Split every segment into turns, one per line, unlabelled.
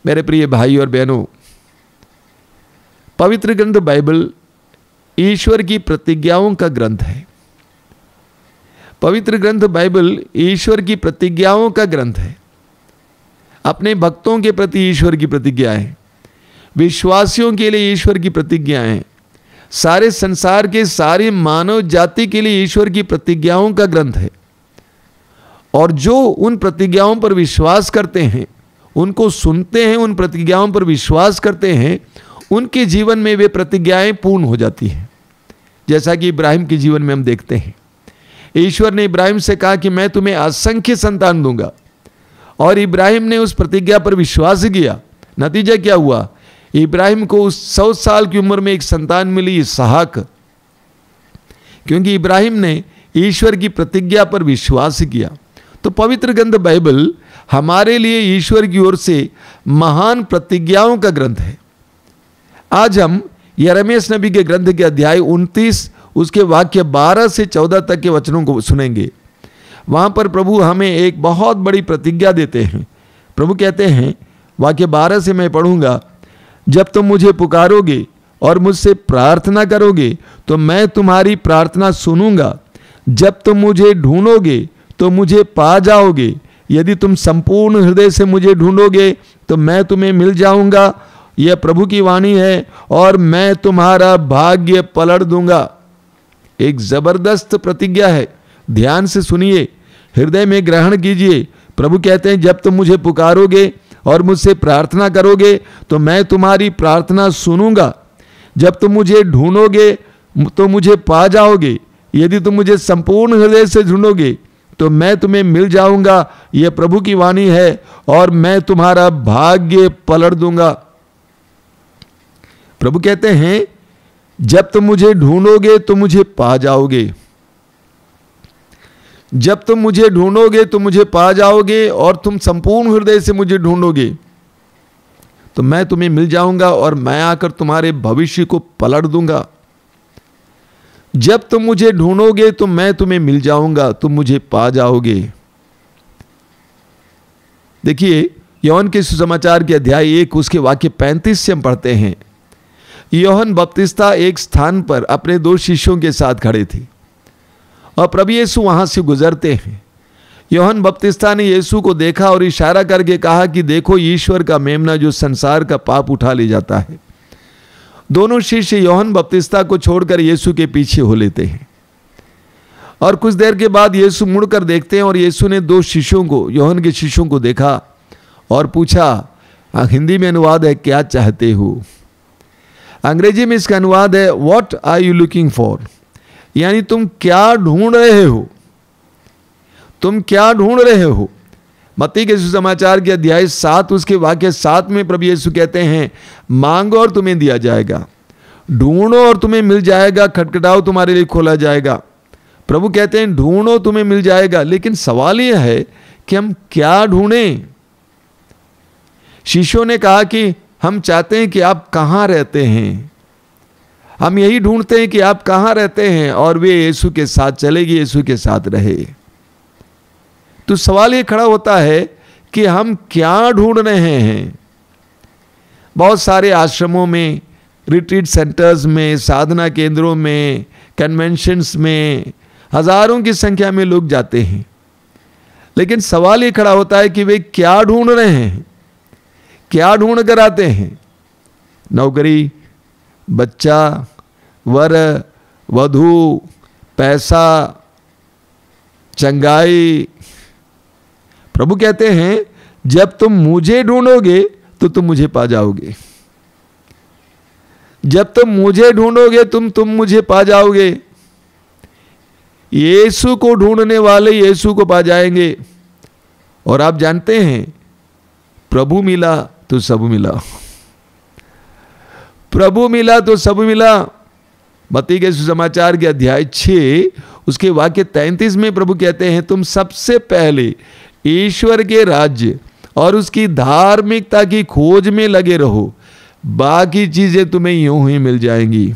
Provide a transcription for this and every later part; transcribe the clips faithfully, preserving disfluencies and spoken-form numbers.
मेरे प्रिय भाई और बहनों, पवित्र ग्रंथ बाइबल ईश्वर की प्रतिज्ञाओं का ग्रंथ है। पवित्र ग्रंथ बाइबल ईश्वर की प्रतिज्ञाओं का ग्रंथ है। अपने भक्तों के प्रति ईश्वर की प्रतिज्ञाएं, विश्वासियों के लिए ईश्वर की प्रतिज्ञाएं, सारे संसार के सारी मानव जाति के लिए ईश्वर की प्रतिज्ञाओं का ग्रंथ है। और जो उन प्रतिज्ञाओं पर विश्वास करते हैं, उनको सुनते हैं, उन प्रतिज्ञाओं पर विश्वास करते हैं, उनके जीवन में वे प्रतिज्ञाएं पूर्ण हो जाती हैं। जैसा कि इब्राहिम के जीवन में हम देखते हैं, ईश्वर ने इब्राहिम से कहा कि मैं तुम्हें असंख्य संतान दूंगा, और इब्राहिम ने उस प्रतिज्ञा पर विश्वास किया। नतीजा क्या हुआ? इब्राहिम को उस सौ साल की उम्र में एक संतान मिली, इसहाक, क्योंकि इब्राहिम ने ईश्वर की प्रतिज्ञा पर विश्वास किया। तो पवित्र ग्रंथ बाइबल हमारे लिए ईश्वर की ओर से महान प्रतिज्ञाओं का ग्रंथ है। आज हम यिर्मयाह नबी के ग्रंथ के अध्याय उनतीस, उसके वाक्य बारह से चौदह तक के वचनों को सुनेंगे। वहाँ पर प्रभु हमें एक बहुत बड़ी प्रतिज्ञा देते हैं। प्रभु कहते हैं, वाक्य बारह से मैं पढ़ूंगा, जब तुम मुझे पुकारोगे और मुझसे प्रार्थना करोगे तो मैं तुम्हारी प्रार्थना सुनूंगा। जब तुम मुझे ढूंढोगे तो मुझे पा जाओगे। यदि तुम संपूर्ण हृदय से मुझे ढूंढोगे तो मैं तुम्हें मिल जाऊंगा। यह प्रभु की वाणी है, और मैं तुम्हारा भाग्य पलट दूंगा। एक जबरदस्त प्रतिज्ञा है, ध्यान से सुनिए, हृदय में ग्रहण कीजिए। प्रभु कहते हैं, जब तुम मुझे पुकारोगे और मुझसे प्रार्थना करोगे तो मैं तुम्हारी प्रार्थना सुनूंगा। जब तुम मुझे ढूंढोगे तो मुझे पा जाओगे। यदि तुम मुझे संपूर्ण हृदय से ढूंढोगे तो मैं तुम्हें मिल जाऊंगा। यह प्रभु की वाणी है, और मैं तुम्हारा भाग्य पलट दूंगा। प्रभु कहते हैं, जब तुम मुझे ढूंढोगे तो मुझे पा जाओगे। जब तुम मुझे ढूंढोगे तो मुझे पा जाओगे, और तुम संपूर्ण हृदय से मुझे ढूंढोगे तो मैं तुम्हें मिल जाऊंगा, और मैं आकर तुम्हारे भविष्य को पलट दूंगा। जब तुम मुझे ढूंढोगे तो मैं तुम्हें मिल जाऊंगा, तुम मुझे पा जाओगे। देखिए, यूहन्ना के सुसमाचार के अध्याय एक, उसके वाक्य पैंतीस से हम पढ़ते हैं। यूहन्ना बपतिस्ता एक स्थान पर अपने दो शिष्यों के साथ खड़े थे, और प्रभु यीशु वहां से गुजरते हैं। यूहन्ना बपतिस्ता ने यीशु को देखा और इशारा करके कहा कि देखो, ईश्वर का मेमना जो संसार का पाप उठा ले जाता है। दोनों शिष्य यूहन्ना बपतिस्ता को छोड़कर यीशु के पीछे हो लेते हैं, और कुछ देर के बाद यीशु मुड़कर देखते हैं, और यीशु ने दो शिष्यों को, यूहन्ना के शिष्यों को देखा और पूछा, हिंदी में अनुवाद है, क्या चाहते हो? अंग्रेजी में इसका अनुवाद है, what are you looking for, यानी तुम क्या ढूंढ रहे हो? तुम क्या ढूंढ रहे हो? मत्ती के सुसमाचार के अध्याय सात, उसके वाक्य सात में प्रभु यीशु कहते हैं, मांगो और तुम्हें दिया जाएगा, ढूंढो और तुम्हें मिल जाएगा, खटखटाओ तुम्हारे लिए खोला जाएगा। प्रभु कहते हैं, ढूंढो तुम्हें मिल जाएगा। लेकिन सवाल यह है कि हम क्या ढूंढें? शिष्यों ने कहा कि हम चाहते हैं कि आप कहाँ रहते हैं, हम यही ढूंढते हैं कि आप कहाँ रहते हैं, और वे यीशु के साथ चले गए, यीशु के साथ रहे। तो सवाल ये खड़ा होता है कि हम क्या ढूंढ रहे हैं? बहुत सारे आश्रमों में, रिट्रीट सेंटर्स में, साधना केंद्रों में, कन्वेंशंस में हजारों की संख्या में लोग जाते हैं, लेकिन सवाल ये खड़ा होता है कि वे क्या ढूंढ रहे हैं? क्या ढूंढ कर आते हैं? नौकरी, बच्चा, वर, वधू, पैसा, चंगाई। प्रभु कहते हैं, जब तुम मुझे ढूंढोगे तो तुम मुझे पा जाओगे। जब तुम मुझे ढूंढोगे तुम तुम मुझे पा जाओगे। यीशु को ढूंढने वाले यीशु को पा जाएंगे। और आप जानते हैं, प्रभु मिला तो सब मिला। प्रभु मिला तो सब मिला। मत्ती के सुसमाचार के अध्याय छः, उसके वाक्य तैंतीस में प्रभु कहते हैं, तुम सबसे पहले ईश्वर के राज्य और उसकी धार्मिकता की खोज में लगे रहो, बाकी चीजें तुम्हें यूं ही मिल जाएंगी।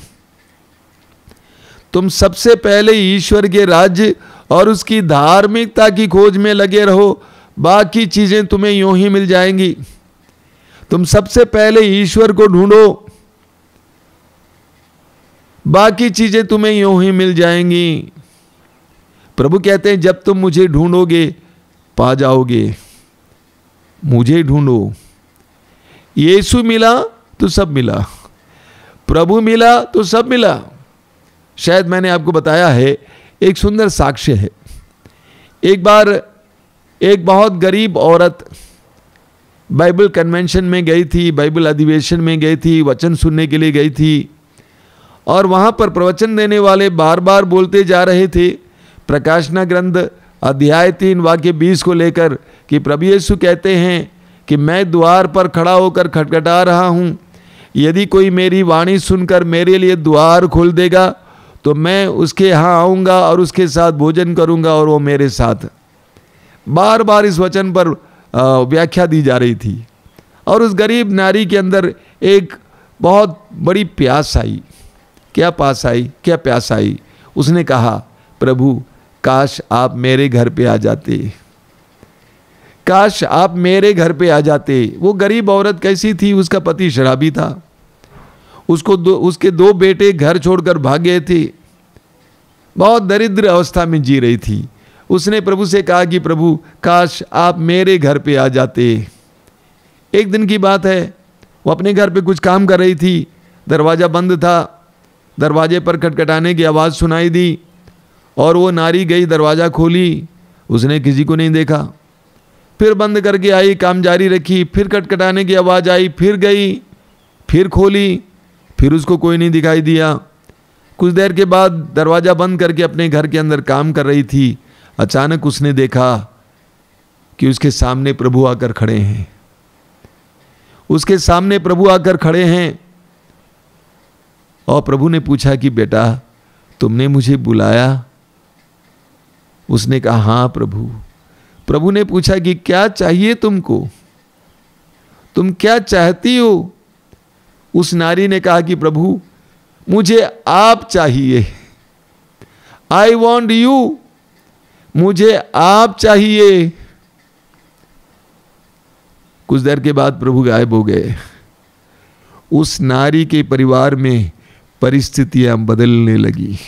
तुम सबसे पहले ईश्वर के राज्य और उसकी धार्मिकता की खोज में लगे रहो, बाकी चीजें तुम्हें यूं ही मिल जाएंगी। तुम सबसे पहले ईश्वर को ढूंढो, बाकी चीजें तुम्हें यूं ही मिल जाएंगी। प्रभु कहते हैं जब तुम मुझे ढूंढोगे पा जाओगे। मुझे ढूंढो। यीशु मिला तो सब मिला, प्रभु मिला तो सब मिला। शायद मैंने आपको बताया है, एक सुंदर साक्ष्य है। एक बार एक बहुत गरीब औरत बाइबल कन्वेंशन में गई थी, बाइबल अधिवेशन में गई थी, वचन सुनने के लिए गई थी, और वहाँ पर प्रवचन देने वाले बार बार बोलते जा रहे थे प्रकाशना ग्रंथ अध्याय तीन वाक्य बीस को लेकर कि प्रभु यीशु कहते हैं कि मैं द्वार पर खड़ा होकर खटखटा रहा हूँ, यदि कोई मेरी वाणी सुनकर मेरे लिए द्वार खोल देगा तो मैं उसके यहाँ आऊँगा और उसके साथ भोजन करूँगा और वो मेरे साथ। बार बार इस वचन पर व्याख्या दी जा रही थी, और उस गरीब नारी के अंदर एक बहुत बड़ी प्यास आई। क्या पास आई, क्या प्यास आई? उसने कहा, प्रभु काश आप मेरे घर पे आ जाते, काश आप मेरे घर पे आ जाते। वो गरीब औरत कैसी थी? उसका पति शराबी था, उसको दो, उसके दो बेटे घर छोड़कर भाग गए थे, बहुत दरिद्र अवस्था में जी रही थी। उसने प्रभु से कहा कि प्रभु काश आप मेरे घर पे आ जाते। एक दिन की बात है, वो अपने घर पे कुछ काम कर रही थी, दरवाज़ा बंद था, दरवाजे पर खटखटाने की आवाज़ सुनाई दी और वो नारी गई, दरवाज़ा खोली, उसने किसी को नहीं देखा, फिर बंद करके आई, काम जारी रखी, फिर खटखटाने की आवाज़ आई, फिर गई, फिर खोली, फिर उसको कोई नहीं दिखाई दिया। कुछ देर के बाद दरवाज़ा बंद करके अपने घर के अंदर काम कर रही थी। अचानक उसने देखा कि उसके सामने प्रभु आकर खड़े हैं, उसके सामने प्रभु आकर खड़े हैं। और प्रभु ने पूछा कि बेटा तुमने मुझे बुलाया? उसने कहा हाँ प्रभु। प्रभु ने पूछा कि क्या चाहिए तुमको, तुम क्या चाहती हो? उस नारी ने कहा कि प्रभु मुझे आप चाहिए, आई वॉन्ट यू, मुझे आप चाहिए। कुछ देर के बाद प्रभु गायब हो गए। उस नारी के परिवार में परिस्थितियां बदलने लगी,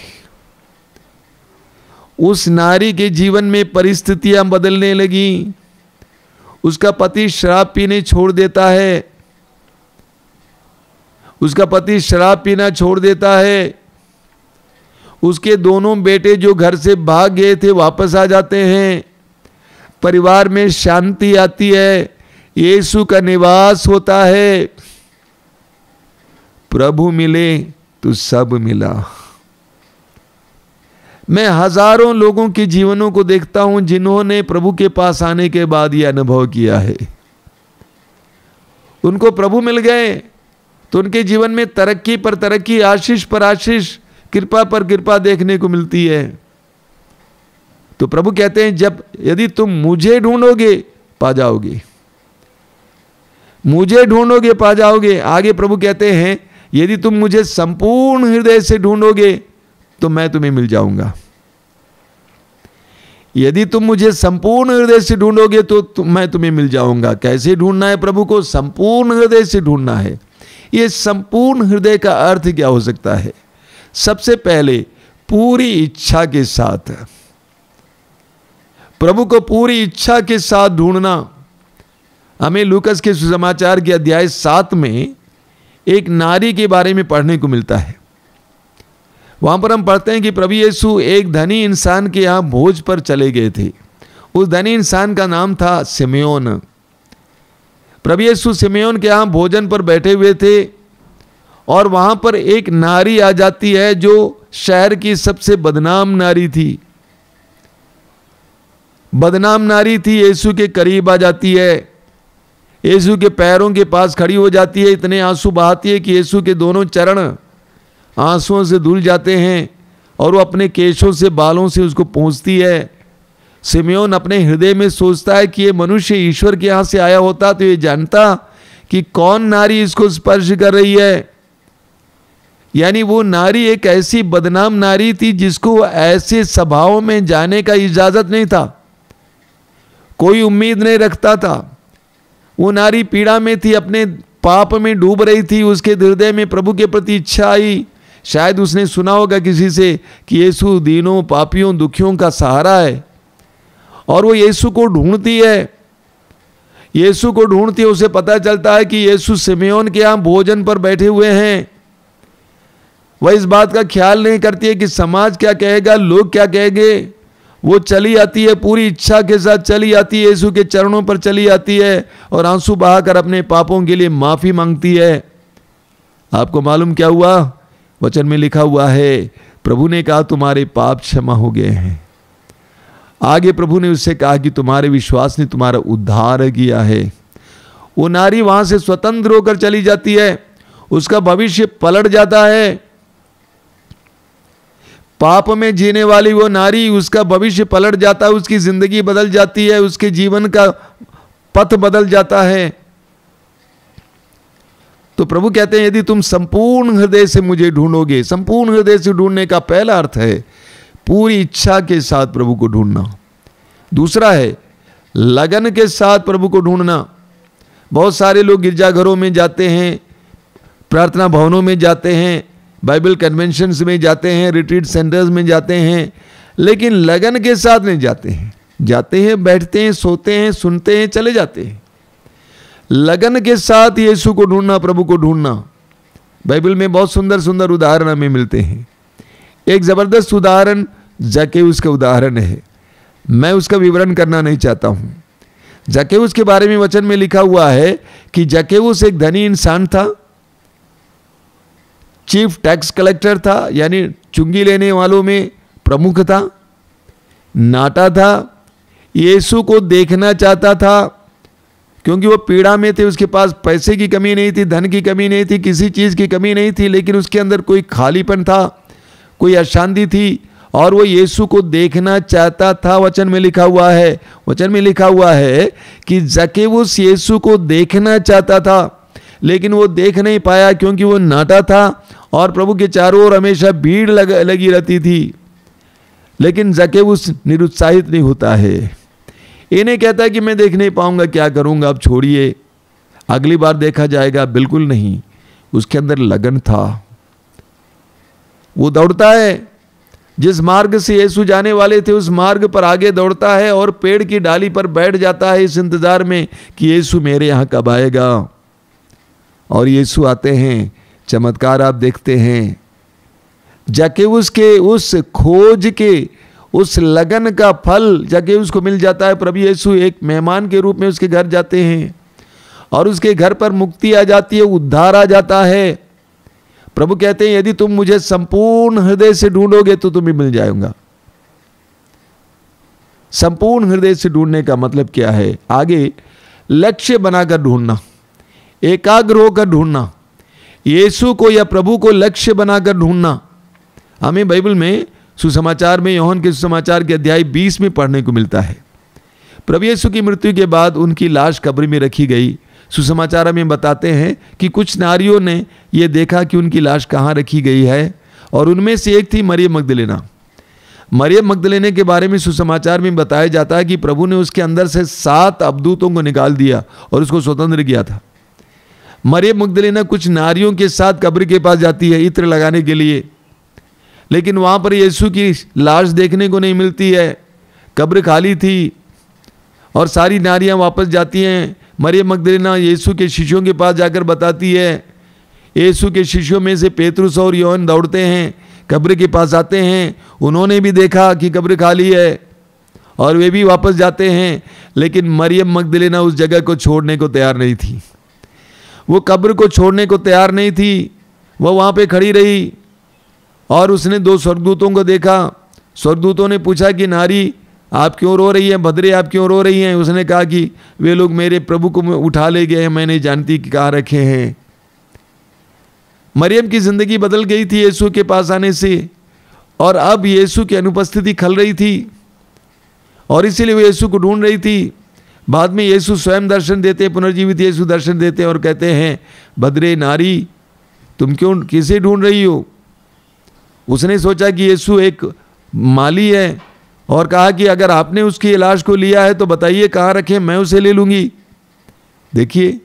उस नारी के जीवन में परिस्थितियां बदलने लगी। उसका पति शराब पीने छोड़ देता है, उसका पति शराब पीना छोड़ देता है। उसके दोनों बेटे जो घर से भाग गए थे वापस आ जाते हैं। परिवार में शांति आती है, यीशु का निवास होता है। प्रभु मिले तो सब मिला। मैं हजारों लोगों के जीवनों को देखता हूं जिन्होंने प्रभु के पास आने के बाद यह अनुभव किया है। उनको प्रभु मिल गए तो उनके जीवन में तरक्की पर तरक्की, आशीष पर आशीष, कृपा पर कृपा देखने को मिलती है। तो प्रभु कहते हैं जब यदि तुम मुझे ढूंढोगे पा जाओगे, मुझे ढूंढोगे पा जाओगे। आगे प्रभु कहते हैं यदि तुम मुझे संपूर्ण हृदय से ढूंढोगे तो मैं तुम्हें मिल जाऊंगा। यदि तुम मुझे संपूर्ण हृदय से ढूंढोगे तो तुम, मैं तुम्हें मिल जाऊंगा। कैसे ढूंढना है प्रभु को? संपूर्ण हृदय से ढूंढना है। ये संपूर्ण हृदय का अर्थ क्या हो सकता है? सबसे पहले पूरी इच्छा के साथ, प्रभु को पूरी इच्छा के साथ ढूंढना। हमें लूकस के सुसमाचार के अध्याय सात में एक नारी के बारे में पढ़ने को मिलता है। वहां पर हम पढ़ते हैं कि प्रभु यीशु एक धनी इंसान के यहां भोज पर चले गए थे। उस धनी इंसान का नाम था सिमयोन। प्रभु यीशु सिमयोन के यहां भोजन पर बैठे हुए थे और वहां पर एक नारी आ जाती है जो शहर की सबसे बदनाम नारी थी। बदनाम नारी थी, यीशु के करीब आ जाती है, यीशु के पैरों के पास खड़ी हो जाती है, इतने आंसू बहाती है कि यीशु के दोनों चरण आंसुओं से धुल जाते हैं और वो अपने केशों से, बालों से उसको पहुँचती है। सिमयोन अपने हृदय में सोचता है कि ये मनुष्य ईश्वर के यहाँ से आया होता तो ये जानता कि कौन नारी इसको स्पर्श कर रही है। यानी वो नारी एक ऐसी बदनाम नारी थी जिसको ऐसे सभाओं में जाने का इजाजत नहीं था, कोई उम्मीद नहीं रखता था। वो नारी पीड़ा में थी, अपने पाप में डूब रही थी, उसके हृदय में प्रभु के प्रति इच्छा आई। शायद उसने सुना होगा किसी से कि यीशु दीनों, पापियों, दुखियों का सहारा है, और वो यीशु को ढूंढती है। यीशु को ढूंढती है, उसे पता चलता है कि यीशु सिमेयोन के यहाँ भोजन पर बैठे हुए हैं। वह इस बात का ख्याल नहीं करती है कि समाज क्या कहेगा, लोग क्या कहेंगे। वो चली आती है, पूरी इच्छा के साथ चली आती है, यीशु के चरणों पर चली आती है और आंसू बहाकर अपने पापों के लिए माफी मांगती है। आपको मालूम क्या हुआ? वचन में लिखा हुआ है, प्रभु ने कहा तुम्हारे पाप क्षमा हो गए हैं। आगे प्रभु ने उससे कहा कि तुम्हारे विश्वास ने तुम्हारा उद्धार किया है। वो नारी वहां से स्वतंत्र होकर चली जाती है, उसका भविष्य पलट जाता है। पाप में जीने वाली वो नारी, उसका भविष्य पलट जाता है, उसकी जिंदगी बदल जाती है, उसके जीवन का पथ बदल जाता है। तो प्रभु कहते हैं यदि तुम संपूर्ण हृदय से मुझे ढूंढोगे, संपूर्ण हृदय से ढूंढने का पहला अर्थ है पूरी इच्छा के साथ प्रभु को ढूंढना। दूसरा है लगन के साथ प्रभु को ढूंढना। बहुत सारे लोग गिरजाघरों में जाते हैं, प्रार्थना भवनों में जाते हैं, बाइबल कन्वेंशंस में जाते हैं, रिट्रीट सेंटर्स में जाते हैं, लेकिन लगन के साथ नहीं जाते हैं। जाते हैं, बैठते हैं, सोते हैं, सुनते हैं, चले जाते हैं। लगन के साथ यीशु को ढूंढना, प्रभु को ढूंढना। बाइबल में बहुत सुंदर सुंदर उदाहरण हमें मिलते हैं। एक जबरदस्त उदाहरण जक्केउस का उदाहरण है। मैं उसका विवरण करना नहीं चाहता हूं। जक्केउस के बारे में वचन में लिखा हुआ है कि जक्केउस एक धनी इंसान था, चीफ टैक्स कलेक्टर था, यानी चुंगी लेने वालों में प्रमुख था, नाटा था, यीशु को देखना चाहता था क्योंकि वो पीड़ा में थे। उसके पास पैसे की कमी नहीं थी, धन की कमी नहीं थी, किसी चीज की कमी नहीं थी, लेकिन उसके अंदर कोई खालीपन था, कोई अशांति थी और वो यीशु को देखना चाहता था। वचन में लिखा हुआ है, वचन में लिखा हुआ है कि जक्केउस यीशु को देखना चाहता था, लेकिन वो देख नहीं पाया क्योंकि वो नाटा था और प्रभु के चारों ओर हमेशा भीड़ लग, लगी रहती थी। लेकिन जक्केउस निरुत्साहित नहीं होता है। ये नहीं कहता कि मैं देख नहीं पाऊंगा, क्या करूंगा, अब छोड़िए, अगली बार देखा जाएगा। बिल्कुल नहीं, उसके अंदर लगन था। वो दौड़ता है, जिस मार्ग से यीशु जाने वाले थे उस मार्ग पर आगे दौड़ता है और पेड़ की डाली पर बैठ जाता है इस इंतजार में कि यीशु मेरे यहाँ कब आएगा। और यीशु आते हैं, चमत्कार आप देखते हैं। जक्केउस के उस खोज के, उस लगन का फल जक्केउस को मिल जाता है। प्रभु यीशु एक मेहमान के रूप में उसके घर जाते हैं और उसके घर पर मुक्ति आ जाती है, उद्धार आ जाता है। प्रभु कहते हैं यदि तुम मुझे संपूर्ण हृदय से ढूंढोगे तो तुम्हें मिल जाऊंगा। संपूर्ण हृदय से ढूंढने का मतलब क्या है? आगे लक्ष्य बनाकर ढूंढना, एकाग्र होकर ढूंढना, यीशु को या प्रभु को लक्ष्य बनाकर ढूंढना। हमें बाइबल में सुसमाचार में, यूहन्ना के सुसमाचार के अध्याय बीस में पढ़ने को मिलता है। प्रभु यीशु की मृत्यु के बाद उनकी लाश कब्र में रखी गई। सुसमाचार में बताते हैं कि कुछ नारियों ने यह देखा कि उनकी लाश कहाँ रखी गई है, और उनमें से एक थी मरियम मगदलेना। मरियम मगदलेने के बारे में सुसमाचार में बताया जाता है कि प्रभु ने उसके अंदर से सात अबदूतों को निकाल दिया और उसको स्वतंत्र किया था। मरियम मगदलेना कुछ नारियों के साथ कब्र के पास जाती है इत्र लगाने के लिए, लेकिन वहां पर यीशु की लाश देखने को नहीं मिलती है। कब्र खाली थी और सारी नारियां वापस जाती हैं। मरियम मगदलेना यीशु के शिष्यों के पास जाकर बताती है। यीशु के शिष्यों में से पेतरुस और यूहन्ना दौड़ते हैं, कब्र के पास आते हैं। उन्होंने भी देखा कि कब्र खाली है और वे भी वापस जाते हैं, लेकिन मरियम मगदलेना उस जगह को छोड़ने को तैयार नहीं थी। वो कब्र को छोड़ने को तैयार नहीं थी। वो वहाँ पे खड़ी रही और उसने दो स्वर्गदूतों को देखा। स्वर्गदूतों ने पूछा कि नारी आप क्यों रो रही हैं, भद्रे आप क्यों रो रही हैं? उसने कहा कि वे लोग मेरे प्रभु को उठा ले गए हैं, मैं नहीं जानती कि कहाँ रखे हैं। मरियम की जिंदगी बदल गई थी यीशु के पास आने से, और अब यीशु की अनुपस्थिति खल रही थी और इसीलिए वो यीशु को ढूंढ रही थी। बाद में यीशु स्वयं दर्शन देते हैं, पुनर्जीवित यीशु दर्शन देते हैं और कहते हैं, भद्रे नारी तुम क्यों किसे ढूंढ रही हो? उसने सोचा कि यीशु एक माली है और कहा कि अगर आपने उसकी लाश को लिया है तो बताइए कहाँ रखे, मैं उसे ले लूंगी। देखिए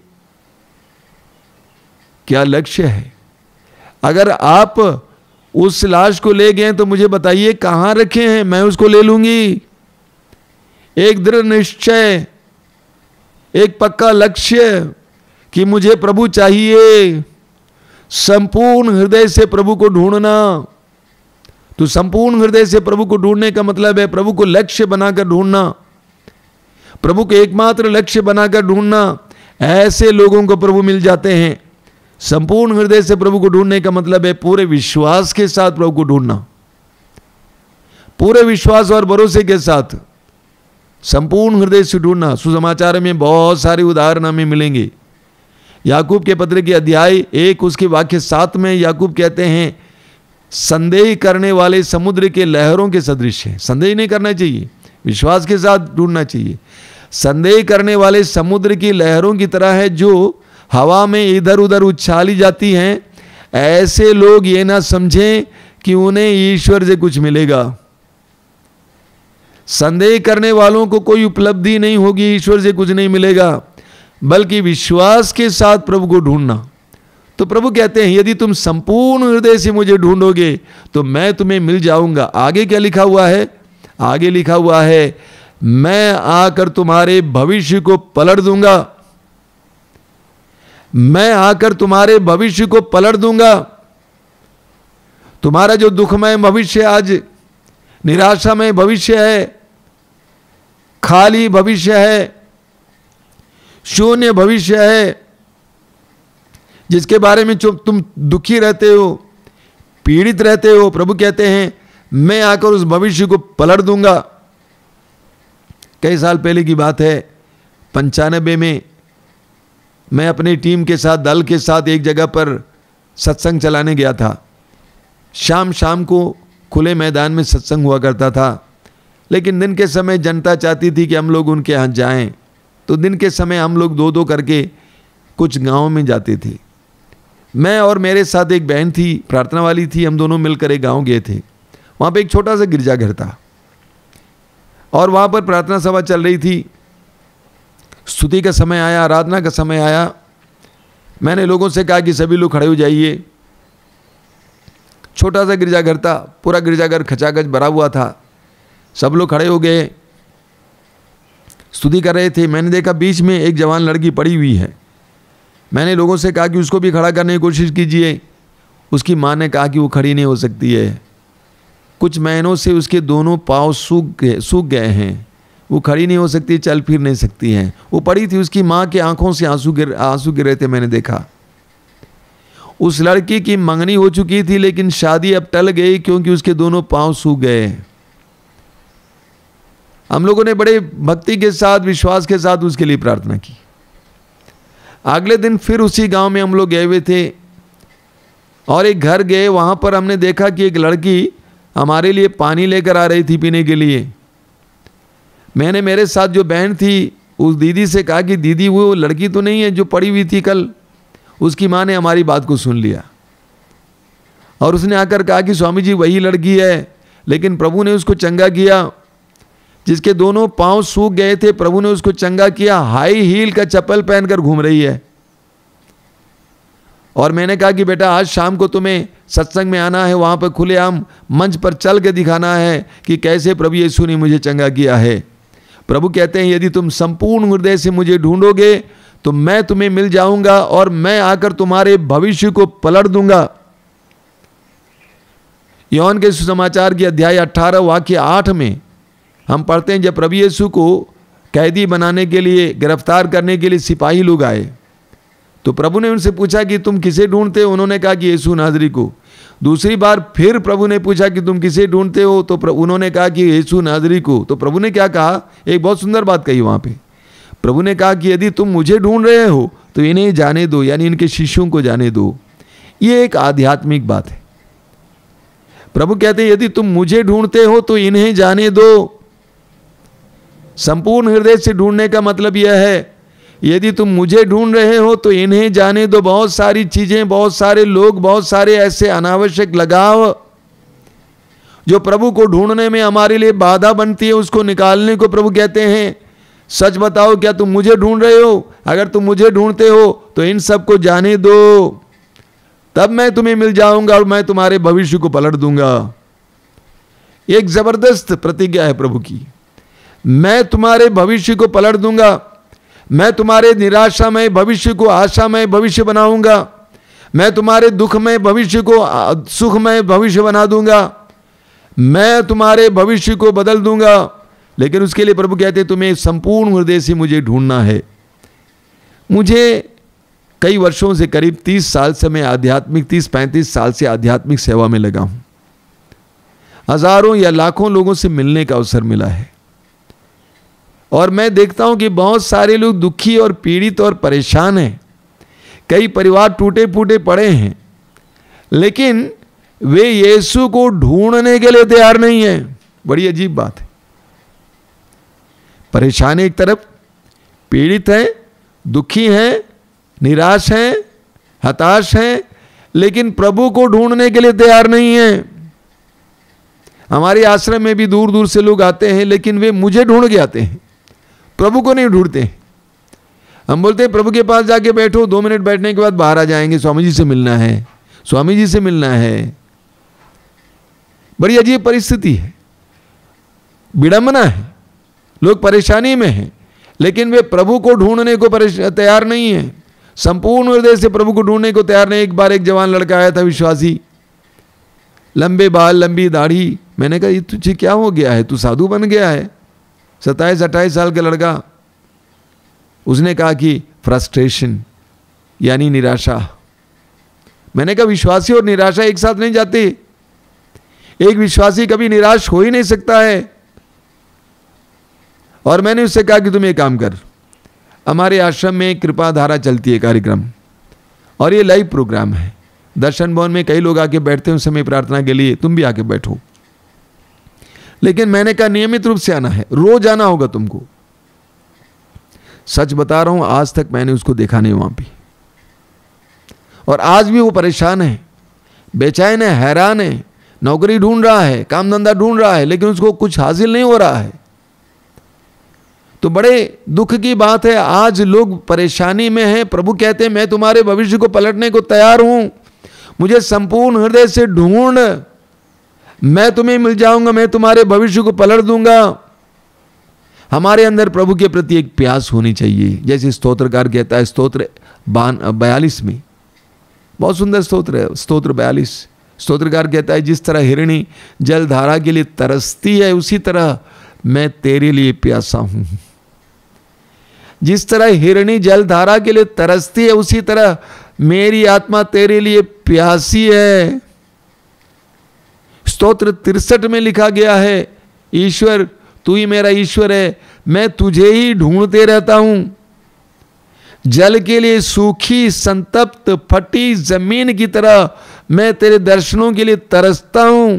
क्या लक्ष्य है। अगर आप उस लाश को ले गए तो मुझे बताइए कहां रखे हैं, मैं उसको ले लूंगी। एक दृढ़ निश्चय, एक पक्का लक्ष्य कि मुझे प्रभु चाहिए, संपूर्ण हृदय से प्रभु को ढूंढना। तो संपूर्ण हृदय से प्रभु को ढूंढने का मतलब है प्रभु को लक्ष्य बनाकर ढूंढना, प्रभु को एकमात्र लक्ष्य बनाकर ढूंढना। ऐसे लोगों को प्रभु मिल जाते हैं। संपूर्ण हृदय से प्रभु को ढूंढने का मतलब है पूरे विश्वास के साथ प्रभु को ढूंढना, पूरे विश्वास और भरोसे के साथ संपूर्ण हृदय से ढूंढना। सुसमाचार में बहुत सारे उदाहरण हमें मिलेंगे। याकूब के पत्र के अध्याय एक उसके वाक्य सात में याकूब कहते हैं, संदेह करने वाले समुद्र के लहरों के सदृश है। संदेह नहीं करना चाहिए, विश्वास के साथ ढूंढना चाहिए। संदेह करने वाले समुद्र की लहरों की तरह है जो हवा में इधर उधर उछाली जाती हैं। ऐसे लोग ये ना समझें कि उन्हें ईश्वर से कुछ मिलेगा। संदेह करने वालों को कोई उपलब्धि नहीं होगी, ईश्वर से कुछ नहीं मिलेगा, बल्कि विश्वास के साथ प्रभु को ढूंढना। तो प्रभु कहते हैं यदि तुम संपूर्ण हृदय से मुझे ढूंढोगे तो मैं तुम्हें मिल जाऊंगा। आगे क्या लिखा हुआ है? आगे लिखा हुआ है, मैं आकर तुम्हारे भविष्य को पलट दूंगा। मैं आकर तुम्हारे भविष्य को पलट दूंगा। तुम्हारा जो दुखमय भविष्य, आज निराशामय भविष्य है, खाली भविष्य है, शून्य भविष्य है, जिसके बारे में तुम दुखी रहते हो, पीड़ित रहते हो, प्रभु कहते हैं मैं आकर उस भविष्य को पलट दूंगा। कई साल पहले की बात है, पंचानबे में मैं अपनी टीम के साथ, दल के साथ एक जगह पर सत्संग चलाने गया था। शाम शाम को खुले मैदान में सत्संग हुआ करता था, लेकिन दिन के समय जनता चाहती थी कि हम लोग उनके यहाँ जाएं, तो दिन के समय हम लोग दो दो करके कुछ गाँव में जाते थे। मैं और मेरे साथ एक बहन थी, प्रार्थना वाली थी, हम दोनों मिलकर एक गाँव गए थे। वहाँ पे एक छोटा सा गिरजाघर था और वहाँ पर प्रार्थना सभा चल रही थी। स्तुति का समय आया, आराधना का समय आया। मैंने लोगों से कहा कि सभी लोग खड़े हो जाइए। छोटा सा गिरजाघर था, पूरा गिरजाघर खचाखच भरा हुआ था। सब लोग खड़े हो गए, स्तुति कर रहे थे। मैंने देखा बीच में एक जवान लड़की पड़ी हुई है। मैंने लोगों से कहा कि उसको भी खड़ा करने की कोशिश कीजिए। उसकी माँ ने कहा कि वो खड़ी नहीं हो सकती है, कुछ महीनों से उसके दोनों पाँव सूख गए सूख गए हैं, वो खड़ी नहीं हो सकती, चल फिर नहीं सकती हैं। वो पड़ी थी, उसकी माँ के आंखों से आंसू गिर आंसू गिर रहे थे। मैंने देखा उस लड़की की मंगनी हो चुकी थी, लेकिन शादी अब टल गई क्योंकि उसके दोनों पाँव सूख गए। हम लोगों ने बड़े भक्ति के साथ, विश्वास के साथ उसके लिए प्रार्थना की। अगले दिन फिर उसी गांव में हम लोग गए हुए थे और एक घर गए। वहां पर हमने देखा कि एक लड़की हमारे लिए पानी लेकर आ रही थी पीने के लिए। मैंने मेरे साथ जो बहन थी उस दीदी से कहा कि दीदी वो लड़की तो नहीं है जो पड़ी हुई थी कल। उसकी माँ ने हमारी बात को सुन लिया और उसने आकर कहा कि स्वामी जी वही लड़की है, लेकिन प्रभु ने उसको चंगा किया। जिसके दोनों पांव सूख गए थे, प्रभु ने उसको चंगा किया। हाई हील का चप्पल पहनकर घूम रही है। और मैंने कहा कि बेटा आज शाम को तुम्हें सत्संग में आना है, वहां पर खुलेआम मंच पर चल के दिखाना है कि कैसे प्रभु यीशु ने मुझे चंगा किया है। प्रभु कहते हैं यदि तुम संपूर्ण हृदय से मुझे ढूंढोगे तो मैं तुम्हें मिल जाऊंगा और मैं आकर तुम्हारे भविष्य को पलट दूंगा। योहन के सुसमाचार की अध्याय अठारह वाक्य आठ में हम पढ़ते हैं, जब प्रभु यीशु को कैदी बनाने के लिए, गिरफ्तार करने के लिए सिपाही लोग आए तो प्रभु ने उनसे पूछा कि तुम किसे ढूंढते हो? उन्होंने कहा कि यीशु नाजरी को। दूसरी बार फिर प्रभु ने पूछा कि तुम किसे ढूंढते हो? तो उन्होंने कहा कि यीशु नाजरी को। तो प्रभु ने क्या कहा? एक बहुत सुंदर बात कही वहां पे। प्रभु ने कहा कि यदि तुम मुझे ढूंढ रहे हो तो इन्हें जाने दो, यानी इनके शिष्यों को जाने दो। ये एक आध्यात्मिक बात है। प्रभु कहते हैं यदि तुम मुझे ढूंढते हो तो इन्हें जाने दो। संपूर्ण हृदय से ढूंढने का मतलब यह है, यदि तुम मुझे ढूंढ रहे हो तो इन्हें जाने दो। बहुत सारी चीजें, बहुत सारे लोग, बहुत सारे ऐसे अनावश्यक लगाव जो प्रभु को ढूंढने में हमारे लिए बाधा बनती है, उसको निकालने को प्रभु कहते हैं सच बताओ, क्या तुम मुझे ढूंढ रहे हो? अगर तुम मुझे ढूंढते हो तो इन सबको जाने दो, तब मैं तुम्हें मिल जाऊंगा और मैं तुम्हारे भविष्य को पलट दूंगा। एक जबरदस्त प्रतिज्ञा है प्रभु की। मैं तुम्हारे भविष्य को पलट दूंगा, मैं तुम्हारे निराशामय भविष्य को आशामय भविष्य बनाऊंगा, मैं तुम्हारे दुखमय भविष्य को सुखमय भविष्य बना दूंगा, मैं तुम्हारे भविष्य को बदल दूंगा। लेकिन उसके लिए प्रभु कहते तुम्हें संपूर्ण हृदय से मुझे ढूंढना है। मुझे कई वर्षों से, करीब तीस साल से मैं आध्यात्मिक तीस पैंतीस साल से आध्यात्मिक सेवा में लगा हूं। हजारों या लाखों लोगों से मिलने का अवसर मिला है और मैं देखता हूं कि बहुत सारे लोग दुखी और पीड़ित और परेशान हैं। कई परिवार टूटे फूटे पड़े हैं, लेकिन वे यीशु को ढूंढने के लिए तैयार नहीं है। बड़ी अजीब बात है। परेशान एक तरफ, पीड़ित हैं, दुखी हैं, निराश हैं, हताश हैं, लेकिन प्रभु को ढूंढने के लिए तैयार नहीं है। हमारे आश्रम में भी दूर दूर से लोग आते हैं, लेकिन वे मुझे ढूंढ के आते हैं, प्रभु को नहीं ढूंढते। हम बोलते हैं प्रभु के पास जाके बैठो, दो मिनट बैठने के बाद बाहर आ जाएंगे, स्वामी जी से मिलना है, स्वामी जी से मिलना है। बड़ी अजीब परिस्थिति है, विडंबना है। लोग परेशानी में हैं, लेकिन वे प्रभु को ढूंढने को तैयार नहीं है, संपूर्ण हृदय से प्रभु को ढूंढने को तैयार नहीं। एक बार एक जवान लड़का आया था, विश्वासी, लंबे बाल, लंबी दाढ़ी। मैंने कहा ये तुझे क्या हो गया है, तू साधु बन गया है? सत्ताईस अट्ठाईस साल का लड़का। उसने कहा कि फ्रस्ट्रेशन, यानी निराशा। मैंने कहा विश्वासी और निराशा एक साथ नहीं जाते। एक विश्वासी कभी निराश हो ही नहीं सकता है। और मैंने उससे कहा कि तुम एक काम कर, हमारे आश्रम में कृपा धारा चलती है कार्यक्रम, और ये लाइव प्रोग्राम है। दर्शन भवन में कई लोग आके बैठते हैं उस समय प्रार्थना के लिए, तुम भी आके बैठो। लेकिन मैंने कहा नियमित रूप से आना है, रोज आना होगा तुमको। सच बता रहा हूं, आज तक मैंने उसको देखा नहीं वहां भी, और आज भी वो परेशान है, बेचैन है, हैरान है, नौकरी ढूंढ रहा है, काम धंधा ढूंढ रहा है, लेकिन उसको कुछ हासिल नहीं हो रहा है। तो बड़े दुख की बात है, आज लोग परेशानी में हैं। प्रभु कहते हैं मैं तुम्हारे भविष्य को पलटने को तैयार हूं, मुझे संपूर्ण हृदय से ढूंढ, मैं तुम्हें मिल जाऊंगा, मैं तुम्हारे भविष्य को पलट दूंगा। हमारे अंदर प्रभु के प्रति एक प्यास होनी चाहिए, जैसे स्तोत्रकार कहता है स्तोत्र बयालीस में, बहुत सुंदर स्तोत्र है स्तोत्र बयालीस। स्तोत्रकार कहता है जिस तरह हिरणी जल धारा के लिए तरसती है, उसी तरह मैं तेरे लिए प्यासा हूं। जिस तरह हिरणी जल धारा के लिए तरसती है, उसी तरह मेरी आत्मा तेरे लिए प्यासी है। स्तोत्र तिरसठ में लिखा गया है, ईश्वर तू ही मेरा ईश्वर है, मैं तुझे ही ढूंढते रहता हूं। जल के लिए सूखी संतप्त फटी जमीन की तरह मैं तेरे दर्शनों के लिए तरसता हूं।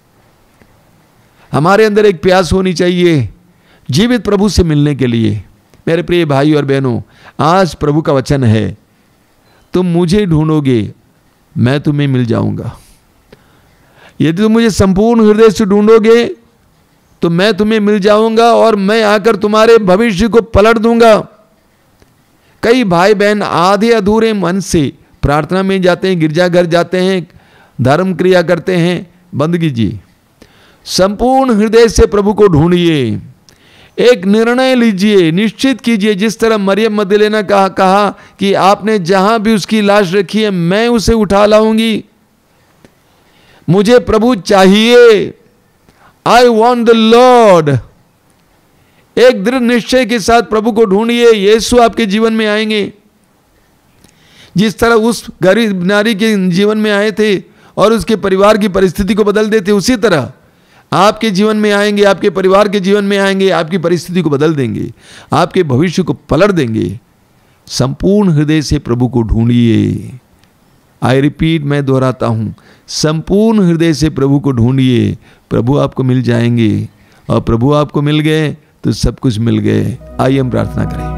हमारे अंदर एक प्यास होनी चाहिए जीवित प्रभु से मिलने के लिए। मेरे प्रिय भाई और बहनों, आज प्रभु का वचन है, तुम मुझे ढूंढोगे मैं तुम्हें मिल जाऊंगा। यदि तुम मुझे संपूर्ण हृदय से ढूंढोगे तो मैं तुम्हें मिल जाऊंगा और मैं आकर तुम्हारे भविष्य को पलट दूंगा। कई भाई बहन आधे अधूरे मन से प्रार्थना में जाते हैं, गिरजाघर जाते हैं, धर्म क्रिया करते हैं। बंद कीजिए, संपूर्ण हृदय से प्रभु को ढूंढिए, एक निर्णय लीजिए, निश्चित कीजिए। जिस तरह मरियम मदलेना कहा कहा कि आपने जहां भी उसकी लाश रखी है मैं उसे उठा लाऊंगी, मुझे प्रभु चाहिए, आई वॉन्ट द लॉर्ड। एक दृढ़ निश्चय के साथ प्रभु को ढूंढिए, यीशु आपके जीवन में आएंगे। जिस तरह उस गरीब नारी के जीवन में आए थे और उसके परिवार की परिस्थिति को बदल देते, उसी तरह आपके जीवन में आएंगे, आपके परिवार के जीवन में आएंगे, आपकी परिस्थिति को बदल देंगे, आपके भविष्य को पलट देंगे। संपूर्ण हृदय से प्रभु को ढूंढिए। आई रिपीट, मैं दोहराता हूं, संपूर्ण हृदय से प्रभु को ढूंढिए, प्रभु आपको मिल जाएंगे। और प्रभु आपको मिल गए तो सब कुछ मिल गए। आइए हम प्रार्थना करें।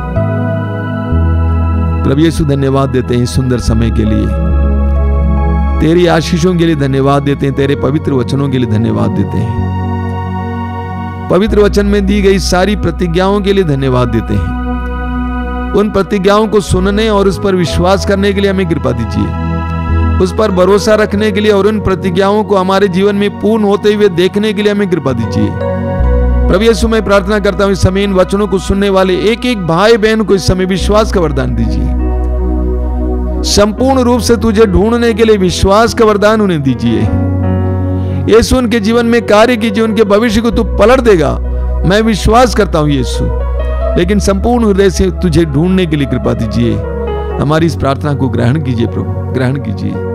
प्रभु यीशु धन्यवाद देते हैं सुंदर समय के लिए, तेरी आशीषों के लिए धन्यवाद देते हैं, तेरे पवित्र वचनों के लिए धन्यवाद देते हैं। पवित्र वचन में दी गई सारी प्रतिज्ञाओं के लिए धन्यवाद देते हैं। उन प्रतिज्ञाओं को सुनने और उस पर विश्वास करने के लिए हमें कृपा दीजिए, उस पर भरोसा रखने के लिए और उन प्रतिज्ञाओं को हमारे जीवन में पूर्ण होते हुए देखने के लिए हमें कृपा दीजिए। प्रभु यीशु, मैं प्रार्थना करता हूं इस समय इन वचनों को सुनने वाले एक एक भाई बहन को इस समय विश्वास का वरदान दीजिए। संपूर्ण रूप से तुझे ढूंढने के लिए विश्वास का वरदान उन्हें दीजिए। यीशु उनके जीवन में कार्य कीजिए, उनके भविष्य को तू पलट देगा, मैं विश्वास करता हूं यीशु। लेकिन संपूर्ण हृदय से तुझे ढूंढने के लिए कृपा दीजिए। हमारी इस प्रार्थना को ग्रहण कीजिए प्रभु, ग्रहण कीजिए।